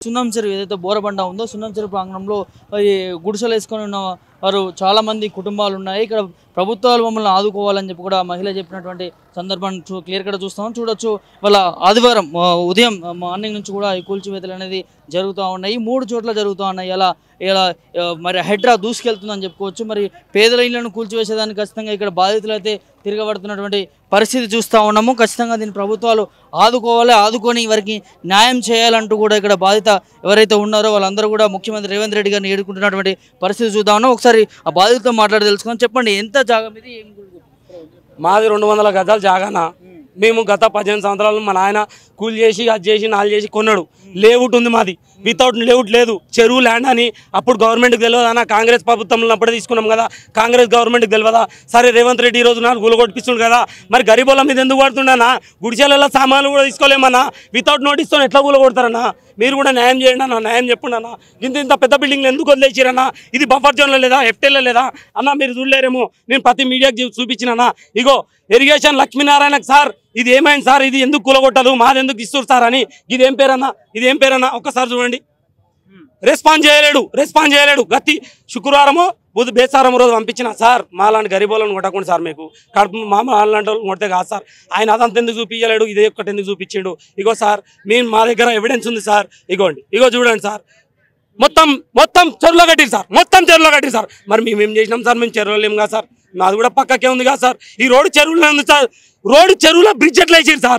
సున్నం చెరువు ఏదైతే బోరబండ ఉందో సున్నం చెరువు ప్రాంగణంలో ఈ గుడిసెలు వేసుకొని ఉన్న వారు చాలామంది కుటుంబాలు ఉన్నాయి. ఇక్కడ ప్రభుత్వాలు మమ్మల్ని ఆదుకోవాలని చెప్పి కూడా మహిళ చెప్పినటువంటి సందర్భాన్ని క్లియర్గా చూస్తాం. చూడొచ్చు వాళ్ళ ఆదివారం ఉదయం మార్నింగ్ నుంచి కూడా ఈ కూల్చివేతలు అనేది జరుగుతూ ఉన్నాయి. 3 చోట్ల జరుగుతూ ఉన్నాయి. ఇలా మరి హైడ్రా దూసుకెళ్తుందని చెప్పుకోవచ్చు. మరి పేదల ఇళ్లను కూల్చివేసేదానికి ఖచ్చితంగా ఇక్కడ బాధితులు అయితే తిరగబడుతున్నటువంటి పరిస్థితి చూస్తూ ఉన్నాము. ఖచ్చితంగా దీన్ని ప్రభుత్వాలు ఆదుకోవాలి, ఆదుకొని వారికి న్యాయం చేయాలంటూ కూడా ఇక్కడ బాధిత ఎవరైతే ఉన్నారో వాళ్ళందరూ కూడా ముఖ్యమంత్రి రేవంత్ రెడ్డి గారిని ఏడుకుంటున్నటువంటి పరిస్థితి చూద్దాం ఉన్నాం. ఒకసారి ఆ బాధితులతో మాట్లాడి తెలుసుకొని చెప్పండి, ఎంత జాగా మీద ఏం మాది 200 గజాల జాగానా. మేము గత 15 సంవత్సరాలు మా నాయన కూలి చేసి అది చేసి నాలుగు చేసి కొన్నాడు. లేఅవుట్ ఉంది మాది, వితౌట్ లేఅవుట్ లేదు. చెరువు ల్యాండ్ అని అప్పుడు గవర్నమెంట్కి తెలియదా? కాంగ్రెస్ ప్రభుత్వంలో అప్పుడే తీసుకున్నాం కదా, కాంగ్రెస్ గవర్నమెంట్కి తెలియదా? సరే రేవంత్ రెడ్డి ఈరోజు నాకు గులగొట్టిస్తుండు కదా, మరి గరీబోళ్ళ మీద ఎందుకు పడుతుండనా? గుడిసెలలో సామాన్లు కూడా తీసుకోలేమన్నా, వితౌట్ నోటీస్తో ఎట్లా గులగొడతారన్నా? మీరు కూడా న్యాయం చేయండి అన్న, న్యాయం చెప్పండి అన్న. ఇంత పెద్ద బిల్డింగ్లు ఎందుకు వదిలేసిరన్నా? ఇది బఫర్ జోన్లో లేదా, ఎఫ్టీఎల్లో లేదా అన్న? మీరు చూడలేరేమో, నేను ప్రతి మీడియాకి చూపించినా. ఇగో ఇరిగేషన్ లక్ష్మీనారాయణకు సార్ ఇది ఏమైంది సార్, ఇది ఎందుకు కూలగొట్టదు, మాది ఎందుకు ఇస్తారు సార్ అని. ఇది ఏం పేరన్నా ఒక్కసారి చూడండి. రెస్పాన్స్ చేయలేడు. గతి శుక్రవారమో బేసారం రోజు పంపించిన సార్ మాలాంటి గరీబోళ్ళని కొట్టకుండా సార్, మీకు కడుపు మాలాంటి వాళ్ళు కొడితే కాదు సార్. ఆయన అదంతా ఎందుకు చూపించలేడు, ఇదే ఒక్కటి ఎందుకు చూపించాడు? ఇగో సార్ మా దగ్గర ఎవిడెన్స్ ఉంది సార్, ఇగో చూడండి సార్. మొత్తం చెరువులో కట్టిరు సార్. మరి మేము ఏం చేసినాం సార్? మేము చెరువులో లేము కదా సార్, నాది కూడా పక్కకే ఉంది కదా సార్. ఈ రోడ్డు చెరువులో ఉంది సార్, చెరువులో బ్రిడ్జ్ ఎట్లా వేసారు సార్?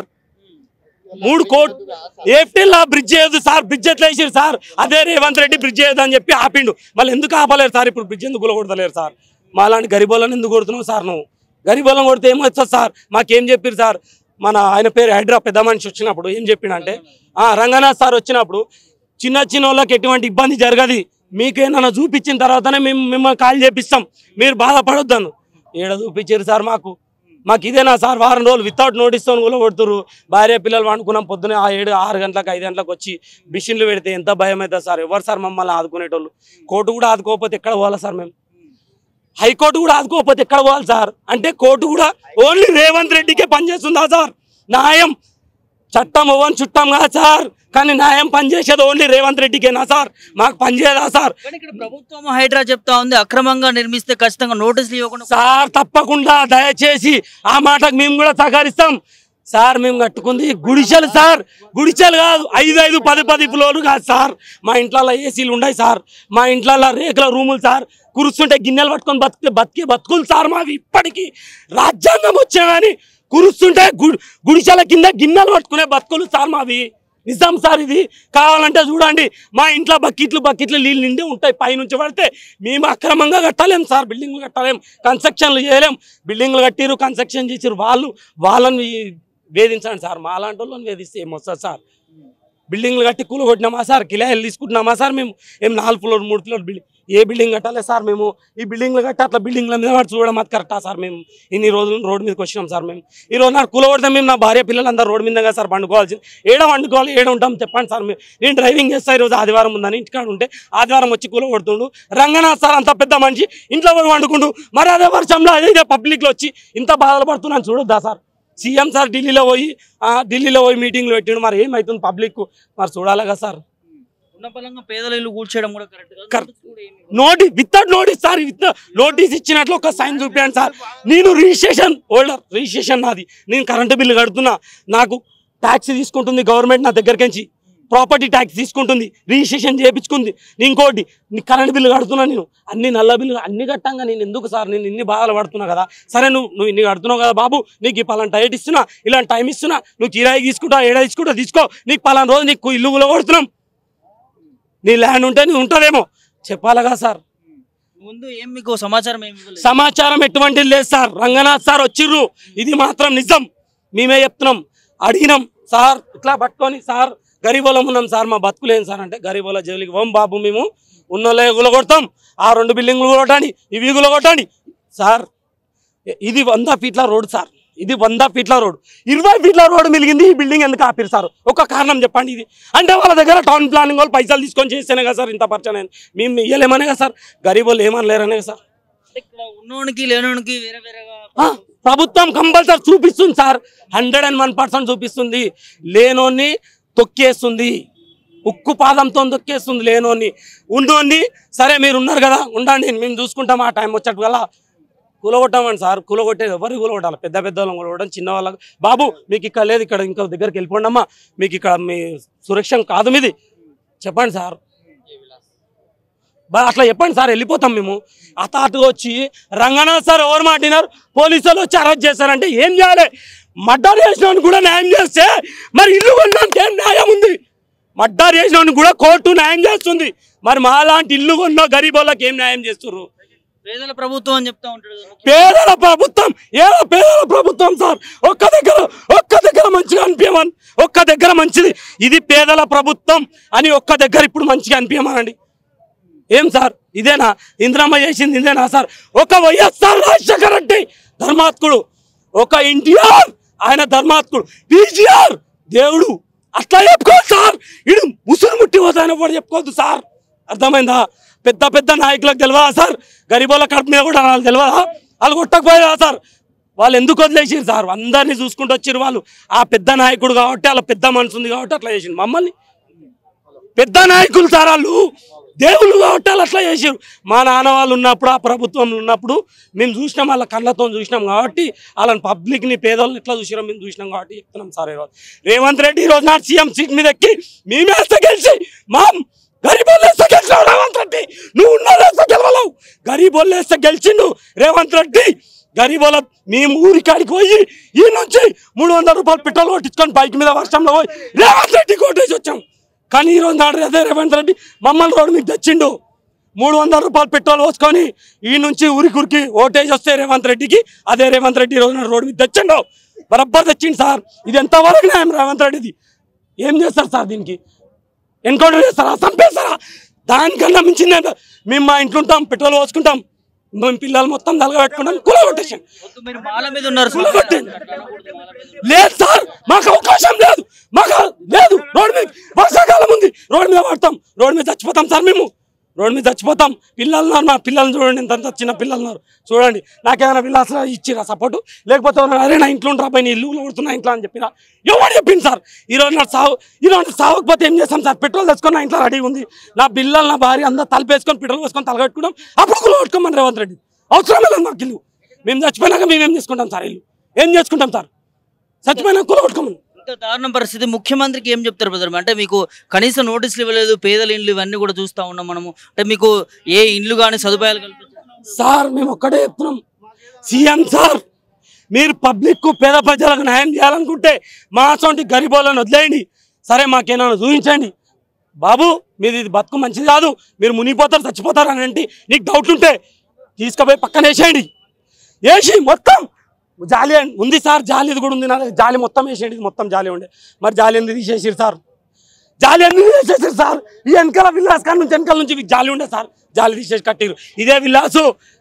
3 కోట్లు ఏప్రిల్లో బ్రిడ్జ్ చేయదు సార్, బ్రిడ్జ్ ఎట్లా వేసారు సార్? అదే రేవంత్ రెడ్డి బ్రిడ్జ్ చేయదు అని చెప్పి ఆపిండు. మళ్ళీ ఎందుకు ఆపలేరు సార్? ఇప్పుడు బ్రిడ్జ్ ఎందుకు కొడతలేరు సార్? మాలాంటి గరీబోళ్ళని ఎందుకు కొడుతున్నావు సార్? నువ్వు గరీబోళ్ళని కొడితే ఏమొస్తుంది సార్? మాకేం చెప్పారు సార్? ఆయన పేరు హైడ్రా పెద్ద మనిషి వచ్చినప్పుడు ఏం చెప్పిండంటే, రంగనాథ్ సార్ వచ్చినప్పుడు చిన్న వాళ్ళకి ఎటువంటి ఇబ్బంది జరగదు, మీకేమన్నా చూపించిన తర్వాతనే మేము మిమ్మల్ని కాల్ చేపిస్తాం, మీరు బాధపడొద్దాను. ఏడ చూపించారు సార్? మాకు ఇదేనా సార్? వారం రోజులు వితౌట్ నోటీస్తో కూడా కొడుతురు. భార్య పిల్లలు వండుకున్నాం, పొద్దునే 6 గంటలకు 5 గంటలకు వచ్చి మిషన్లు పెడితే ఎంత భయం అవుతుంది సార్? ఎవరు సార్ మమ్మల్ని ఆదుకునేటోళ్ళు? కోర్టు కూడా ఆదుకోకపోతే ఎక్కడ పోవాలి సార్? మేము హైకోర్టు కూడా ఆదుకోకపోతే ఎక్కడ పోవాలి సార్? అంటే కోర్టు కూడా ఓన్లీ రేవంత్ రెడ్డికే పనిచేస్తుందా సార్? న్యాయం చట్టం ఓవని చుట్టాం కదా సార్, కానీ న్యాయం పనిచేసేది ఓన్లీ రేవంత్ రెడ్డికేనా సార్? మాకు పనిచేయదా సార్? ఇక్కడ ప్రభుత్వం హైడ్రా చెప్తా ఉంది అక్రమంగా నిర్మిస్తే ఖచ్చితంగా నోటీసులు ఇవ్వకుండా సార్. తప్పకుండా దయచేసి ఆ మాటకు మేము కూడా సహకరిస్తాం సార్. మేము కట్టుకుంది గుడిసెలు సార్, గుడిసెలు కాదు, 5 10 ఫ్లోర్లు కాదు సార్. మా ఇంట్లో ఏసీలు ఉన్నాయి సార్, మా ఇంట్లో రేకుల రూములు సార్. కురుస్తుంటే గిన్నెలు పట్టుకొని బతికే బతుకులు సార్ మావి. ఇప్పటికీ రాజ్యాంగం వచ్చినా కానీ కురుస్తుంటే గుడిసెల కింద గిన్నెలు పట్టుకునే బతుకులు సార్ మావి. నిజం సార్, ఇది కావాలంటే చూడండి. మా ఇంట్లో బకెట్లు నీళ్ళు నిండి ఉంటాయి. పైనుంచి పడితే మేము అక్రమంగా కట్టలేం సార్, బిల్డింగ్లు కట్టలేం, కన్స్ట్రక్షన్లు చేయలేం. బిల్డింగ్లు కట్టిరు, కన్స్ట్రక్షన్ చేసిరు, వాళ్ళని వేధించండి సార్. మా అలాంటి వాళ్ళని వేధిస్తే ఏమొస్తుంది సార్? బిల్డింగ్లు కట్టి కూలగొట్టినామా సార్? కిరాయిలు తీసుకుంటున్నామా సార్? మేము 4 ఫ్లోర్ 3 ఫ్లోర్ బిల్డింగ్ ఏ బిల్డింగ్ కట్టాలి సార్? మేము ఈ బిల్డింగ్లు కట్టి అట్లా బిల్డింగ్ల మీద వాడు చూడడం అది కరెక్టా సార్? మేము ఇన్ని రోజులు రోడ్డు మీదకి వచ్చినాం సార్. మేము ఈరోజు నాకు కూలగొడితే మేము నా భార్య పిల్లలు అందరూ రోడ్డు మీద సార్ పండుకోవాల్సింది. వండుకోవాలి, ఉంటాం చెప్పండి సార్? నేను డ్రైవింగ్ చేస్తా, ఈరోజు ఆదివారం ఉందని ఇంటికాడ ఉంటే ఆదివారం వచ్చి కూలగొడుతుండు రంగనాథ్ సార్. అంత పెద్ద మనిషి ఇంట్లో పోయి వండుకుంటూ మరి అదే వర్షంలో అదే పబ్లిక్లో వచ్చి ఇంత బాధలు పడుతున్నాను చూడొద్దా సార్? సీఎం సార్ ఢిల్లీలో పోయి మీటింగ్లు పెట్టిండు, మరి ఏమవుతుంది పబ్లిక్ మరి చూడాలి కదా సార్? పేదల ఇల్లు కూర్చోవడం కూడా వితౌట్ నోటీస్ సార్. నోటీస్ ఇచ్చినట్లు ఒక సైన్ చూపించండి సార్. నేను రిజిస్ట్రేషన్ నాది, నేను కరెంటు బిల్లు కడుతున్నా, నాకు ట్యాక్స్ తీసుకుంటుంది గవర్నమెంట్ నా దగ్గరికి, ప్రాపర్టీ ట్యాక్స్ తీసుకుంటుంది, రిజిస్ట్రేషన్ చేయించుకుంది. ఇంకోటి కరెంట్ బిల్లు కడుతున్నా, నేను అన్ని నల్ల బిల్లు అన్ని కట్టంగా నేను ఎందుకు సార్? నేను ఇన్ని బాధలు పడుతున్నా కదా. సరే నువ్వు ఇన్ని కడుతున్నావు కదా బాబు, నీకు ఈ పలానా టైట్ ఇస్తున్నా, ఇలాంటి టైం ఇస్తున్నా, నువ్వు కిరాయి తీసుకుంటా, ఏడా తీసుకుంటా తీసుకో, నీకు పలానా రోజు నీకు ఇల్లు కూడా కొడుతున్నాం, నీ ల్యాండ్ ఉంటే నువ్వు ఉంటుందేమో చెప్పాలగా సార్? ముందు ఏం మీకు సమాచారం ఎటువంటిది లేదు సార్. రంగనాథ్ సార్ వచ్చిర్రు, ఇది మాత్రం నిజం, మేమే చెప్తున్నాం. అడిగినాం సార్, ఇట్లా పట్టుకొని సార్ గరీబోళం ఉన్నాం సార్, మా బతుకులేం సార్ అంటే, గరీబోళ జైలుకి ఓం బాబు, మేము ఉన్నోళ్ళే గులగొడతాం, ఆ 2 బిల్డింగ్లు కొట్టండి, ఇవి గులగొట్టండి సార్. ఇది 100 ఫీట్ల రోడ్ సార్, ఇది 100 ఫీట్ల రోడ్, 20 ఫీట్ల రోడ్ మిలిగింది. ఈ బిల్డింగ్ ఎందుకు ఆపిరు సార్? ఒక కారణం చెప్పండి. ఇది అంటే వాళ్ళ దగ్గర టౌన్ ప్లానింగ్ వాళ్ళు పైసలు తీసుకొని చేస్తేనే కదా సార్ ఇంత పరిచయం. మేము ఇయ్యలేమనే కదా సార్? గరీబ్ వాళ్ళు ఏమనలేరనే కదా సార్? ఉన్నోనికి లేనోనికి వేరే వేరేగా ప్రభుత్వం కంపల్సరీ చూపిస్తుంది సార్, 101% చూపిస్తుంది. లేనోని తొక్కేస్తుంది, ఉక్కు పాదంతో దొక్కేస్తుంది లేనోని. ఉన్నోని సరే మీరు ఉన్నారు కదా ఉండండి మేము చూసుకుంటాం, ఆ టైం వచ్చేట్టు గల కూలగొట్టామండి సార్. కూలగొట్టేది ఎవరికి కూలగొట్టాలి? పెద్ద పెద్ద వాళ్ళని కూలగొట్టడం, చిన్న వాళ్ళకి బాబు మీకు ఇక్కడ లేదు, ఇక్కడ ఇంకో దగ్గరికి వెళ్ళిపోండి అమ్మా, మీకు ఇక్కడ మీ సురక్షం కాదు మీది చెప్పండి సార్. అట్లా చెప్పండి సార్, వెళ్ళిపోతాం మేము. అతాటుగా వచ్చి రంగనాథ్ సార్ ఎవరు మాట్లాడినారు, పోలీసులు వచ్చి అరెస్ట్ చేశారంటే ఏం చేయాలి? మర్డర్ చేసినోని కూడా న్యాయం చేస్తే మరి ఇల్లు కొనడానికి ఏం న్యాయం ఉంది? మర్డర్ చేసినోని కూడా కోర్టు న్యాయం చేస్తుంది, మరి మాలాంటి ఇల్లు కొన్న గరీబ్ వాళ్ళకి ఏం న్యాయం చేస్తున్నారు? పేదల ప్రభుత్వం అని చెప్తా ఉంటాడు. పేదల ప్రభుత్వం ఏదో పేదల ప్రభుత్వం సార్. ఒక్క దగ్గర మంచిగా అనిపించమని, ఒక్క దగ్గర మంచిది ఇది పేదల ప్రభుత్వం అని ఒక్క దగ్గర ఇప్పుడు మంచిగా అనిపించమనండి. ఏం సార్ ఇదేనా? ఇంద్రమ్మ చేసింది ఇదేనా సార్? ఒక వైఎస్ఆర్ రాజశేఖర రెడ్డి ధర్మాత్ముడు, ఒక ఎన్టీఆర్ ఆయన ధర్మాత్ముడు, పీజీఆర్ దేవుడు, అట్లా చెప్పుకోవద్దు సార్. ఇడు ముసురు ముట్టి పోతాయని కూడా చెప్పుకోవద్దు సార్. అర్థమైందా? పెద్ద పెద్ద నాయకులకు తెలియదా సార్? గరీబోళ్ళ కడుపు మీద కూడా వాళ్ళు తెలియదా? వాళ్ళు కొట్టకపోయేదా సార్? వాళ్ళు ఎందుకు వదిలేసారు సార్? అందరినీ చూసుకుంటూ వచ్చారు వాళ్ళు. ఆ పెద్ద నాయకుడు కాబట్టి, వాళ్ళ పెద్ద మనసు ఉంది కాబట్టి అట్లా చేసిండు. మమ్మల్ని పెద్ద నాయకులు సార్, వాళ్ళు దేవుళ్ళు కాబట్టి వాళ్ళు అట్లా చేసారు. మా నాన్న వాళ్ళు ఉన్నప్పుడు, ఆ ప్రభుత్వంలో ఉన్నప్పుడు మేము చూసినాం, వాళ్ళ కళ్ళతో చూసినాం కాబట్టి, వాళ్ళని పబ్లిక్ని పేదోళ్ళని ఎట్లా చూసినాం మేము చూసినాం కాబట్టి చెప్తున్నాం సార్. ఈరోజు రేవంత్ రెడ్డి ఈరోజు నా సీఎం సీట్ మీద ఎక్కి మేమేస్తే గెలిచి మా గరీబోళ్ళు వేస్తే గెలిచినావు రేవంత్ రెడ్డి, నువ్వు ఉన్నదేస్తే గెలవలేవు. గరీబోళ్ళు వేస్తే గెలిచిండు రేవంత్ రెడ్డి. గరీబోళ్ళ మేము ఊరికాడికి పోయి ఈ నుంచి 300 రూపాయలు పెట్రోల్ కొట్టించుకొని బైక్ మీద వర్షంలో పోయి రేవంత్ రెడ్డి కొట్టేసి వచ్చాం. కానీ ఈరోజు నాడు అదే రేవంత్ రెడ్డి మమ్మల్ని రోడ్డు మీకు తెచ్చిండు. 300 రూపాయలు పెట్రోల్ పోసుకొని ఈ నుంచి ఊరికి ఓటేజ్ వస్తే రేవంత్ రెడ్డికి, అదే రేవంత్ రెడ్డి ఈరోజు నాడు రోడ్డు మీకు తెచ్చిండు, బరబ్బర్ తెచ్చిండు సార్. ఇది ఎంతవరకు న్యాయం రేవంత్ రెడ్డిది? ఏం చేస్తారు సార్? దీనికి ఎన్కౌంటర్ చేస్తారా? చంపేస్తారా? దానికన్నా మించింది మేము మా ఇంట్లో ఉంటాం, పెట్రోల్ పోసుకుంటాం, మేము పిల్లలు మొత్తం తలగబెట్టుకుంటాం, కూలగొట్టేసాం. లేదు సార్, మాకు అవకాశం లేదు, మాకు లేదు. రోడ్డు మీద వర్షాకాలం ఉంది, రోడ్డు మీద పడతాం, రోడ్డు మీద చచ్చిపోతాం సార్. మేము రోడ్డు మీద చచ్చిపోతాం. పిల్లలు ఉన్నారు, మా పిల్లల్ని చూడండి, ఇంత చిన్న పిల్లలు ఉన్నారు చూడండి. నాకేమైనా పిల్లలు అసలు ఇచ్చిరా సపోర్టు? లేకపోతే అరే నా ఇంట్లో ఉంటారా, పైన ఇల్లు కొడుతున్నా ఇంట్లో అని చెప్పినా ఎవరు చెప్పింది సార్? ఈరోజు ఈరోజు సావకపోతే ఏం చేస్తాం సార్? పెట్రోల్ తెచ్చుకొని నా ఇంట్లో రెడీ ఉంది, నా పిల్లలు నా భార్య అందరూ తలపేసుకొని పెట్రోల్ వేసుకొని తలగట్టుకుంటాం. అప్పుడు కూడా కొట్టుకోమని రేవంత్ రెడ్డి అవసరమే లేదు మాకు ఇల్లు. మేము చచ్చిపోయినాక మేమేం చేసుకుంటాం సార్? ఇల్లు ఏం చేసుకుంటాం సార్? చచ్చిపోయినా కూడా కొట్టుకోమని. దారుణ పరిస్థితి. ముఖ్యమంత్రికి ఏం చెప్తారు బ్రదర్? అంటే మీకు కనీసం నోటీసులు ఇవ్వలేదు, పేదల ఇండ్లు ఇవన్నీ కూడా చూస్తూ ఉన్నాం మనము. అంటే మీకు ఏ ఇండ్లు కానీ సదుపాయాలు కల్పించారు సార్? మేము ఒక్కడే చెప్తున్నాం, సీఎం సార్ మీరు పబ్లిక్ పేద ప్రజలకు న్యాయం చేయాలనుకుంటే మా సొంటి గరీబోళ్ళని వదిలేయండి. సరే మాకేమైనా చూపించండి బాబు, మీది ఇది బతుకు మంచిది కాదు, మీరు మునిగిపోతారు చచ్చిపోతారు అని అంటే నీకు డౌట్ ఉంటే తీసుకుపోయి పక్కన వేసేయండి. వేసి మొత్తం జాలి ఉంది సార్, జాలిది కూడా ఉంది నా దగ్గర, జాలి మొత్తం వేసేయండి. ఇది మొత్తం జాలి ఉండే, మరి జాలి ఎందుకు తీసేసారు సార్? జాలి ఎందుకు తీసేసారు సార్? ఈ వెనకాల విల్లాస్ కాడ నుంచి వెనకాల నుంచి జాలి ఉండే సార్, జాలి తీసేసి కట్టిరు. ఇదే విల్లాసు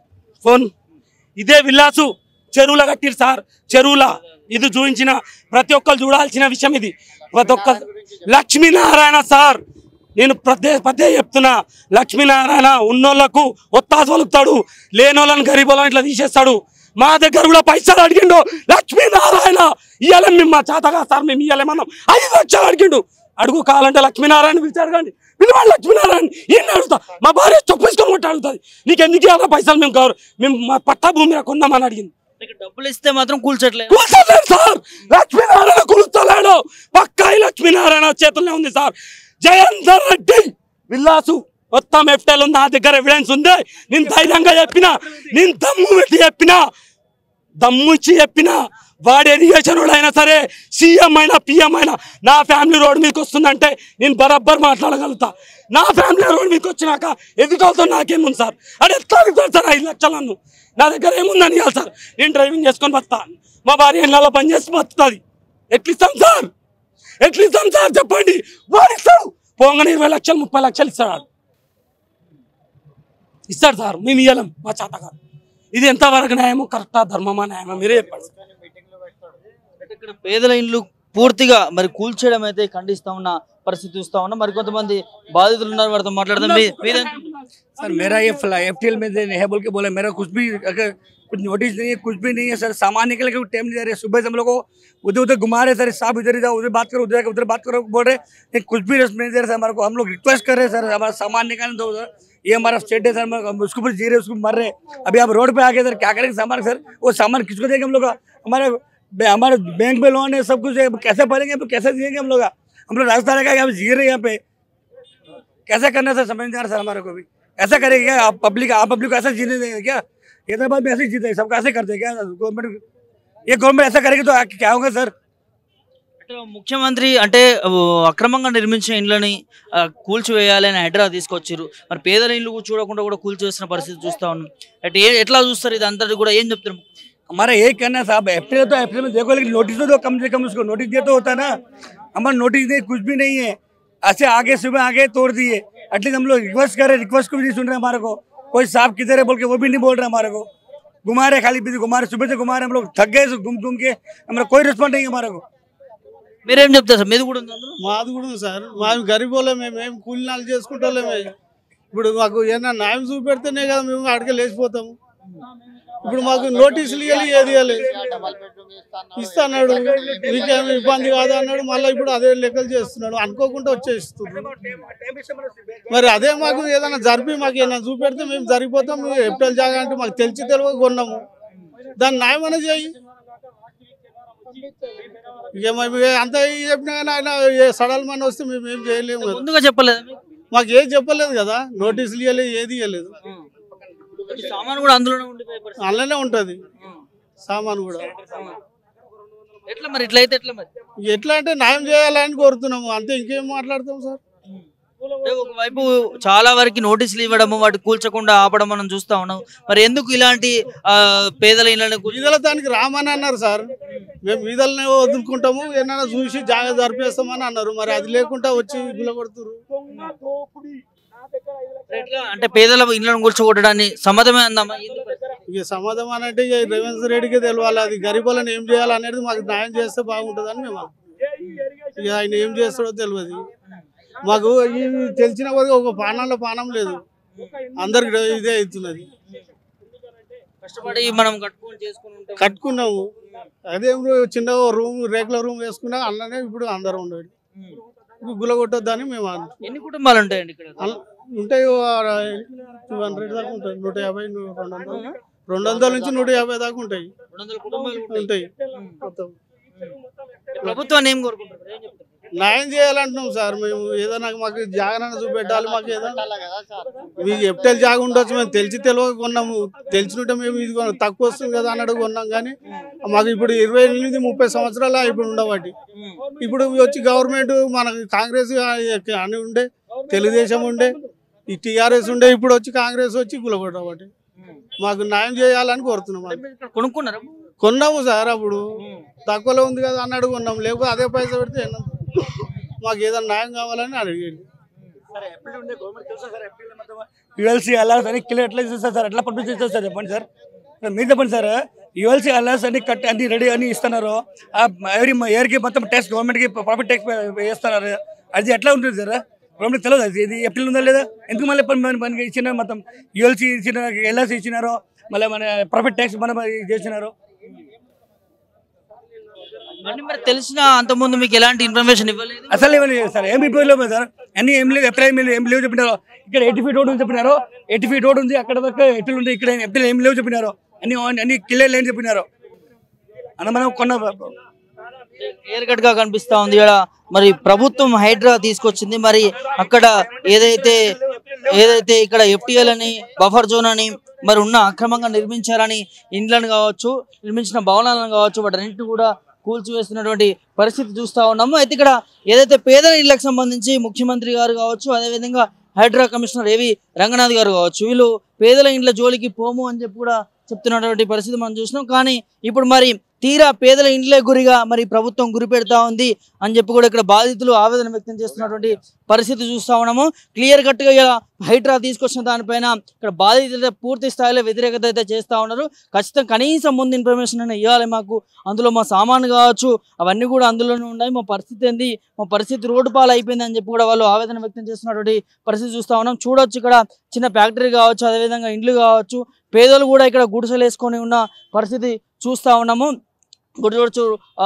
ఇదే విల్లాసు చెరువుల కట్టిరు సార్. చెరువుల ఇది చూపించిన ప్రతి ఒక్కరు చూడాల్సిన విషయం ఇది. ప్రతి ఒక్క లక్ష్మీనారాయణ సార్, నేను పదే చెప్తున్నా, లక్ష్మీనారాయణ ఉన్నోళ్లకు ఒత్తాసు వలుపుతాడు, లేనోళ్ళని గరీబోళ్ళని ఇట్లా తీసేస్తాడు. మా దగ్గర కూడా పైసలు అడిగిండు లక్ష్మీనారాయణ. ఇయ్యాలని మేము మా చేతగా సార్, మేము ఇయ్యాలేమన్నాం. 5 లక్షలు అడిగిండు. అడుగు కావాలంటే లక్ష్మీనారాయణ పిలిచి అడగండి, పిలవండి లక్ష్మీనారాయణ. ఈయన అడుగుతా, మా భార్య చొప్పించుకొని కొట్టి అడుగుతుంది, నీకు ఎందుకు ఇవ్వాలా పైసలు? మేము మా పట్టా భూమి కొన్నామని అడిగింది. డబ్బులు ఇస్తే మాత్రం కూల్చట్లేదు సార్. లక్ష్మీనారాయణ కూలుస్తలేడు, పక్కా లక్ష్మీనారాయణ చేతుల్లో ఉంది సార్. జయేందర్ రెడ్డి విల్లాసు మొత్తం ఎఫ్టెల్ ఉంది, నా దగ్గర ఎవిడెన్స్ ఉంది. నేను ధైర్యంగా చెప్పినా, నేను దమ్ము పెట్టి చెప్పినా, దమ్ము ఇచ్చి చెప్పినా, వాడు ఎరిగేషన్ అయినా సరే, సీఎం అయినా పిఎం అయినా, నా ఫ్యామిలీ రోడ్ మీకు వస్తుందంటే నేను బరబ్బర్ మాట్లాడగలుగుతా. నా ఫ్యామిలీ రోడ్ మీకు వచ్చినాక ఎదుగుతో నాకేముంది సార్? అది ఎట్లా అడుగుతారు సార్ 5 లక్షలను? నా దగ్గర ఏముందని ఇవ్వాలి సార్? నేను డ్రైవింగ్ చేసుకొని బతుకుతా, మా భార్య ఇళ్ళలో పని చేసి బతుకుతుంది. ఎట్లిస్తాం సార్? ఎట్లిస్తాం సార్ చెప్పండి? వాడు ఇస్తాడు పోగానే 20 లక్షలు 30 లక్షలు ఇస్తాడు సార్. మేము ఇవ్వలేం, మా చేతగా. ఇది ఎంతవరకు న్యాయమో, కరెక్టా, ధర్మమా, న్యాయమా మీరే చెప్పండి. ఇక్కడ పేదల ఇండ్లు పూర్తిగా మరి కూల్చేయడం అయితే ఖండిస్తా ఉన్న పరిస్థితి చూస్తా ఉన్నా. మరి కొంతమంది బాధితులు ఉన్నారు, వారితో మాట్లాడదాం. सर मेरा ये FTL में है बोल के बोले, मेरा कुछ भी अगर कुछ नोटिस नहीं है, कुछ भी नहीं है सर। सामान निकलने का टाइम नहीं दे रहे। सुबह से हम लोग को उधर उधर घुमा रहे सर, साहब इधर जाओ, उधर बात करो, उधर बात करो बोल रहे, लेकिन कुछ भी रेस्पॉन्स नहीं दे रहे सर हमारे को। हम लोग रिक्वेस्ट कर रहे हैं सर, हमारा सामान निकालने दो सर। ये हमारा स्टेट है सर, हम उसके ऊपर जी रहे, उसको मर रहे। अभी आप रोड पे आ गए सर, क्या करेंगे सामान सर? वो सामान किसको देंगे हम लोग? हमारे बैंक में लोन है, सब कुछ है, कैसे भरेंगे, कैसे दिएंगे हम लोग? हम लोग राजस्थान का हम जी रहे हैं यहाँ पे, कैसा करना सर? समझ नहीं आ रहा सर हमारे को भी। ऐसा करेंगे क्या आप पब्लिक को ऐसा जीने देंगे क्या? हैदराबाद में ऐसे ही जीते, सबको ऐसे करते क्या गवर्नमेंट? ये गवर्नमेंट ऐसा करेगी तो क्या होगा सर? ముఖ్యమంత్రి అంటే అక్రమంగా నిర్మించిన ఇళ్ళని కూల్చివేయాలి అని హైదరాబాద్ తీసుకొచ్చారు. మరి పేదల ఇల్లు చూడకుండా కూడా కూల్చివేసిన పరిస్థితి చూస్తా ఉన్నాం. అంటే ఎట్లా చూస్తారు ఇది అంతటి కూడా ఏం చెప్తారు? हमारा यही कहना है साहब, अप्रैल में देखो, लेकिन नोटिस तो दो, कम से कम उसको नोटिस दिया तो होता ना। हमारा नोटिस नहीं, कुछ भी नहीं है। ऐसे आगे सुबह आगे तोड़ दिए। एटलीस्ट हम लोग रिक्वेस्ट कर रहे, रिक्वेस्ट को भी नहीं सुन रहे हमारे को। कोई साहब किधर है बोल के वो भी नहीं बोल रहे हमारे को। घुमा रहे, खाली बिजी घुमा रहे, सुबह से घुमा रहे, हम लोग थक गए घूम के। हमारा कोई रिस्पॉन्स नहीं है हमारे को। మీరేం చెప్తారు సార్? మీది కూడా ఉంది అందులో? మాది కూడా ఉంది సార్. మాది గరీబోలే, మేము కూలినాలు చేసుకుంటోలేమే. ఇప్పుడు మాకు ఏమన్నా న్యాయం చూపెడితేనే కదా మేము అడిగే లేచిపోతాము. ఇప్పుడు మాకు నోటీసులు ఇవ్వాలి, ఏది ఇవ్వాలి, ఇస్తాడు, మీకేమి ఇబ్బంది కాదు అన్నాడు. మళ్ళీ ఇప్పుడు అదే లెక్కలు చేస్తున్నాడు, అనుకోకుండా వచ్చేస్తున్నాడు. మరి అదే మాకు ఏదైనా జరిపి మాకు ఏదైనా చూపెడితే మేము జరిగిపోతాం. ఏప్రిల్ జాగా అంటే మాకు తెలిసి తెలియక కొన్నాము, దాన్ని న్యాయం అనేది చేయి. ఇక మేము అంత చెప్పినా కానీ ఆయన సడల్ మన వస్తే మేము ఏం చేయలేము కదా. ముందుగా చెప్పలేదు మాకు ఏది చెప్పలేదు కదా, నోటీసులు ఇవ్వలేదు, ఏది ఇవ్వలేదు. సామాన్ కూడా అందులోనే ఉండిపోయే పరిస్థితి. అందులోనే ఉంటుంది సామాన్ కూడా. ఎట్లా మరి ఇట్లా అయితే ఎట్లా మరి? ఎట్లా అంటే న్యాయం చేయాలని కోరుతున్నాము, అంతే. ఇంకేం మాట్లాడతాం సార్? అంటే ఒకవైపు చాలా వరకు నోటీసులు ఇవ్వడము, వాటి కూల్చకుండా ఆపడం మనం చూస్తా ఉన్నాం. మరి ఎందుకు ఇలాంటి పేదల ఇళ్ళని వీధుల దానికి రామని అన్నారు సార్. మేము వీధులనే వదులుకుంటాము, ఏమైనా చూసి జాగ్రత్త జరిపేస్తామని అన్నారు. మరి అది లేకుండా వచ్చి గుల కొడుతున్నారు. అంటే పేదల ఇళ్ళను కూల్చొట్టడాన్ని సమ్మతమే అందామా? ఇక సమాధానం అంటే ఇక రేవంత్ రెడ్డికి తెలియాలి, అది గరీబులను ఏం చేయాలనేది మాకు న్యాయం చేస్తే బాగుంటుందని మేము. ఇక ఆయన ఏం చేస్తాడో తెలియదు మాకు. తెలిసిన వరకు ఒక పానంలో పానం లేదు, అందరికి ఇదే అవుతున్నది. కష్టపడి మనం కట్టుకున్నాము, అదే చిన్న రూమ్, రేకుల రూమ్ వేసుకున్నా అందులోనే ఇప్పుడు అందరం ఉండేది. గుల కొట్టొద్దని మేము. ఎన్ని కుటుంబాలు ఉంటాయండి ఇక్కడ? ఉంటాయి 200 దాకా ఉంటాయి, 150, 200 నుంచి 150 దాకా ఉంటాయి. ఉంటాయి. ప్రభుత్వాన్ని ఏం కోరుకుంటారు? న్యాయం చేయాలంటున్నాం సార్ మేము. ఏదైనా మాకు జాగరణ చూపెట్టాలి. మాకు ఏదైనా మీకు ఎప్టెల్ జాగ ఉండొచ్చు, మేము తెలిసి తెలియక కొన్నాము. తెలిసినట్టే మేము ఇది తక్కువ వస్తుంది కదా అన్నట్టు కొన్నాం. కానీ మాకు ఇప్పుడు 28-30 సంవత్సరాలు ఇప్పుడు ఉండబట్టి ఇప్పుడు వచ్చి గవర్నమెంట్ మనకు కాంగ్రెస్ అని ఉండే, తెలుగుదేశం ఉండే, ఈ టీఆర్ఎస్ ఉండే, ఇప్పుడు వచ్చి కాంగ్రెస్ వచ్చి గులగొట్టబట్టి మాకు న్యాయం చేయాలని కోరుతున్నాం. కొన్నాము సార్, అప్పుడు తక్కువలో ఉంది కదా అన్నట్టు కొన్నాము. లేకపోతే అదే పైసా పెడితే మాకు ఏదైనా న్యాయం కావాలని అడిగేది. యుఎల్సీ అలర్ట్స్ అని క్లియర్ ఎట్లా చేస్తారు సార్? ఎట్లా పబ్లిష్ చేస్తారు సార్? చెప్పండి సార్, మీరు చెప్పండి సార్. యుఎల్సీ అలర్ట్స్ అన్ని కట్ అన్ని రెడీ అని ఇస్తున్నారు. ఎవరి ఇయర్కి మొత్తం ట్యాక్స్ గవర్నమెంట్కి ప్రాఫిట్ ట్యాక్స్ వేస్తున్నారు. అది ఎట్లా ఉంటుంది సార్? గవర్నమెంట్ తెలియదు అది ఇది ఏప్రిల్ ఉందా లేదా? ఎందుకు మళ్ళీ మనకి ఇచ్చిన మొత్తం యుఎల్సీ ఇచ్చిన, ఎల్ఐసి ఇచ్చినారో, మళ్ళీ మన ప్రాఫిట్ ట్యాక్స్ మనం చేసినారు. మరి తెలిసిన అంతకుముందు మీకు ఎలాంటి ఇన్ఫర్మేషన్ ఇవ్వలేదు? అసలు ఇవ్వలేదు సార్, ఏమి ఇవ్వలేదు సార్. అన్ని ఏం లేదు, ఎప్పుడు ఏం లేవు చెప్పినారు. ఇక్కడ 80 feet రోడ్ ఉంది చెప్పినారు, 80 feet రోడ్ ఉంది, అక్కడ దాకా ఎట్లు ఉంది, ఇక్కడ ఎప్పుడు ఏం లేవు చెప్పినారు. అన్ని క్లియర్ లేని చెప్పినారు. అన్న మనం కొన్న క్లియర్ కట్ గా కనిపిస్తా ఉంది ఇక్కడ. మరి ప్రభుత్వం హైడ్రా తీసుకొచ్చింది. మరి అక్కడ ఏదైతే ఇక్కడ FTL అని, బఫర్ జోన్ అని మరి ఉన్న అక్రమంగా నిర్మించారని ఇండ్లను కావచ్చు, నిర్మించిన భవనాలను కావచ్చు, వాటన్నింటిని కూడా కూల్చివేస్తున్నటువంటి పరిస్థితి చూస్తూ ఉన్నాము. అయితే ఇక్కడ ఏదైతే పేదల ఇళ్లకు సంబంధించి ముఖ్యమంత్రి గారు కావచ్చు, అదేవిధంగా హైడ్రా కమిషనర్ ఏవి రంగనాథ్ గారు కావచ్చు, వీళ్ళు పేదల ఇండ్ల జోలికి పోము అని చెప్పి కూడా చెప్తున్నటువంటి పరిస్థితి మనం చూసినాం. కానీ ఇప్పుడు మరి తీరా పేదల ఇండ్లే గురిగా మరి ప్రభుత్వం గురి పెడతా ఉంది అని చెప్పి కూడా ఇక్కడ బాధితులు ఆవేదన వ్యక్తం చేస్తున్నటువంటి పరిస్థితి చూస్తా ఉన్నాము. క్లియర్ కట్గా హైడ్రా తీసుకొచ్చిన దానిపైన ఇక్కడ బాధితులు పూర్తి స్థాయిలో వ్యతిరేకత అయితే చేస్తూ ఉన్నారు. ఖచ్చితంగా కనీసం ముందు ఇన్ఫర్మేషన్ అయినా ఇవ్వాలి మాకు, అందులో మా సామాను కావచ్చు అవన్నీ కూడా అందులోనే ఉన్నాయి, మా పరిస్థితి ఏంది, మా పరిస్థితి రోడ్డు పాలు అయిపోయింది అని చెప్పి కూడా వాళ్ళు ఆవేదన వ్యక్తం చేస్తున్నటువంటి పరిస్థితి చూస్తూ ఉన్నాం. చూడొచ్చు ఇక్కడ చిన్న ఫ్యాక్టరీ కావచ్చు, అదేవిధంగా ఇండ్లు కావచ్చు, పేదలు కూడా ఇక్కడ గుడిసెలు వేసుకొని ఉన్న పరిస్థితి చూస్తూ ఉన్నాము. చూడవచ్చు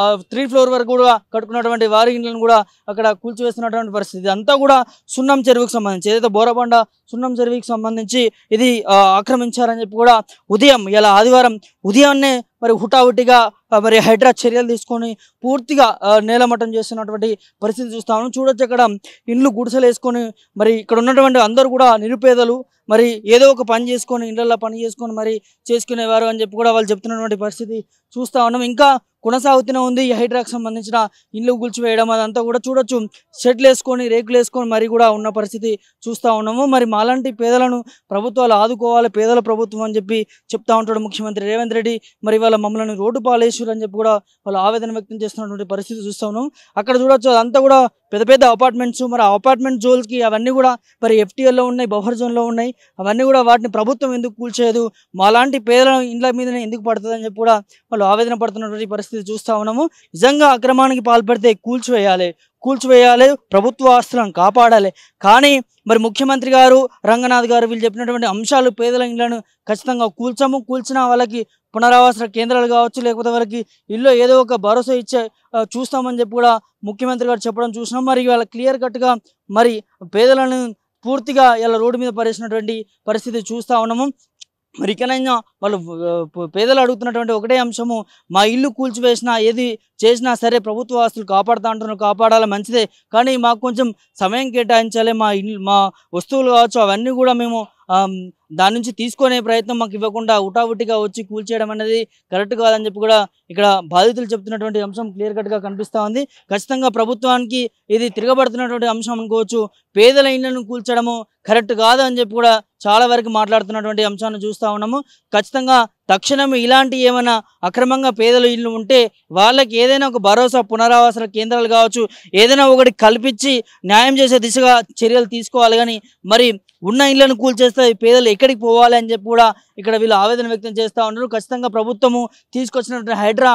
3 ఫ్లోర్ వరకు కూడా కట్టుకున్నటువంటి వారి ఇండ్లను కూడా అక్కడ కూల్చివేస్తున్నటువంటి పరిస్థితి. అంతా కూడా సున్నం చెరువుకు సంబంధించి, ఏదైతే బోరబండ సున్నం చెరువుకి సంబంధించి ఇది ఆక్రమించారని చెప్పి కూడా ఉదయం ఇలా ఆదివారం ఉదయాన్నే మరి హుటాహుటిగా మరి హైడ్రా చర్యలు తీసుకొని పూర్తిగా నేలమట్టం చేస్తున్నటువంటి పరిస్థితి చూస్తాము. చూడొచ్చు అక్కడ ఇండ్లు గుడిసెలు వేసుకొని మరి ఇక్కడ ఉన్నటువంటి అందరూ కూడా నిరుపేదలు, మరి ఏదో ఒక పని చేసుకొని ఇండ్లలో పని చేసుకొని మరి చేసుకునేవారు అని చెప్పి కూడా వాళ్ళు చెప్తున్నటువంటి పరిస్థితి చూస్తూ ఉన్నాం. ఇంకా కొనసాగుతూనే ఉంది ఈ హైడ్రాకి సంబంధించిన ఇండ్లు కూల్చివేయడం అదంతా కూడా. చూడొచ్చు షెడ్లు వేసుకొని రేకులు వేసుకొని మరి కూడా ఉన్న పరిస్థితి చూస్తూ ఉన్నాము. మరి మాలాంటి పేదలను ప్రభుత్వాలు ఆదుకోవాలి, పేదల ప్రభుత్వం అని చెప్పి చెప్తా ఉంటాడు ముఖ్యమంత్రి రేవంత్ రెడ్డి. మరి వాళ్ళ మమ్మల్ని రోడ్డు పాలేశ్వరు అని చెప్పి కూడా వాళ్ళు ఆవేదన వ్యక్తం చేస్తున్నటువంటి పరిస్థితి చూస్తూ ఉన్నాం. అక్కడ చూడొచ్చు అదంతా కూడా పెద్ద పెద్ద అపార్ట్మెంట్స్, మరి ఆ అపార్ట్మెంట్ జోన్స్కి అవన్నీ కూడా మరి FTLలో ఉన్నాయి, బఫర్ జోన్లో ఉన్నాయి, అవన్నీ కూడా వాటిని ప్రభుత్వం ఎందుకు కూల్చేయదు, మాలాంటి పేదల ఇండ్ల మీదనే ఎందుకు పడుతుంది అని చెప్పి కూడా వాళ్ళు ఆవేదన పడుతున్నటువంటి పరిస్థితి చూస్తూ ఉన్నాము. నిజంగా అక్రమానికి పాల్పడితే కూల్చివేయాలి, ప్రభుత్వ ఆస్తులను కాపాడాలి. కానీ మరి ముఖ్యమంత్రి గారు, రంగనాథ్ గారు వీళ్ళు చెప్పినటువంటి అంశాలు పేదల ఇండ్లను ఖచ్చితంగా కూల్చిన వాళ్ళకి పునరావాస కేంద్రాలు కావచ్చు, లేకపోతే వాళ్ళకి ఇల్లు ఏదో ఒక భరోసా ఇచ్చే చూస్తామని చెప్పి కూడా ముఖ్యమంత్రి గారు చెప్పడం చూసినాం. మరి వాళ్ళ క్లియర్ కట్గా మరి పేదలను పూర్తిగా ఇలా రోడ్డు మీద పడేసినటువంటి పరిస్థితి చూస్తూ ఉన్నాము. మరి ఇకనైనా వాళ్ళు పేదలు అడుగుతున్నటువంటి ఒకటే అంశము, మా ఇల్లు కూల్చివేసినా ఏది చేసినా సరే ప్రభుత్వ ఆస్తులు కాపాడాలి మంచిదే, కానీ మాకు కొంచెం సమయం కేటాయించాలి, మా వస్తువులు కావచ్చు అవన్నీ కూడా మేము దాని నుంచి తీసుకునే ప్రయత్నం మాకు ఇవ్వకుండా ఉటావుటిగా వచ్చి కూల్చేయడం అనేది కరెక్ట్ కాదని చెప్పి కూడా ఇక్కడ బాధితులు చెప్తున్నటువంటి అంశం క్లియర్ కట్గా కనిపిస్తూ ఉంది. ఖచ్చితంగా ప్రభుత్వానికి ఇది తిరగబడుతున్నటువంటి అంశం అనుకోవచ్చు. పేదల ఇళ్లను కూల్చడము కరెక్ట్ కాదు అని చెప్పి కూడా చాలా వరకు మాట్లాడుతున్నటువంటి అంశాన్ని చూస్తూ ఉన్నాము. ఖచ్చితంగా తక్షణం ఇలాంటి ఏమైనా అక్రమంగా పేదల ఇళ్ళు ఉంటే వాళ్ళకి ఏదైనా ఒక భరోసా పునరావాస కేంద్రాలు కావచ్చు ఏదైనా ఒకటి కల్పించి న్యాయం చేసే దిశగా చర్యలు తీసుకోవాలి. కానీ మరి ఉన్న ఇళ్లను కూల్చేస్తే పేదలు ఎక్కడికి పోవాలి అని చెప్పి కూడా ఇక్కడ వీళ్ళు ఆవేదన వ్యక్తం చేస్తూ ఉన్నారు. ఖచ్చితంగా ప్రభుత్వము తీసుకొచ్చినటువంటి హైడ్రా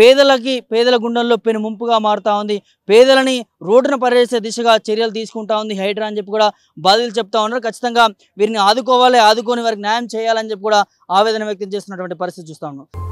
పేదల గుండెల్లో పెను ముంపుగా మారుతూ ఉంది, పేదలని రోడ్డున పడేసే దిశగా చర్యలు తీసుకుంటా ఉంది హైడ్రా అని చెప్పి కూడా బాధితులు చెప్తా ఉన్నారు. ఖచ్చితంగా వీరిని ఆదుకోవాలి, ఆదుకొని వారికి న్యాయం చేయాలని చెప్పి కూడా ఆవేదన వ్యక్తం చేస్తున్నటువంటి పరిస్థితి చూస్తా ఉన్నాం.